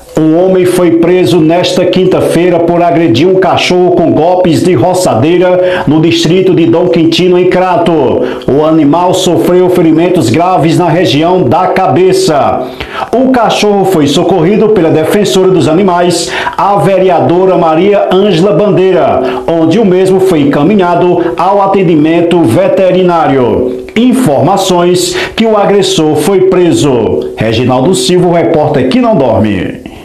Um homem foi preso nesta quinta-feira por agredir um cachorro com golpes de roçadeira no distrito de Dom Quintino, em Crato. O animal sofreu ferimentos graves na região da cabeça. O cachorro foi socorrido pela defensora dos animais, a vereadora Maria Ângela Bandeira, onde o mesmo foi encaminhado ao atendimento veterinário. Informações que o agressor foi preso. Reginaldo Silva, o repórter que não dorme.